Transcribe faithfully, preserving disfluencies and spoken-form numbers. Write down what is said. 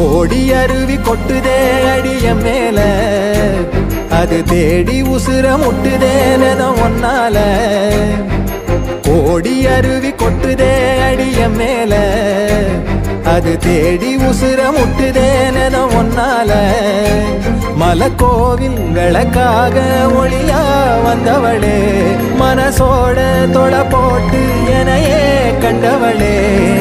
கோடி அருவி கொட்டுதே அடிய மேல அது தேடி உசுர முட்டுதே நெதம் ஒன்னால கோடி அருவி கொட்டுதே அடிய மேல அது தேடி உசுர முட்டுதே நெதம் ஒன்னால மலக்கோவில் விளக்காக ஒளியா வந்தவளே மனசோட தொலை போட்டு எனையே கண்டவளே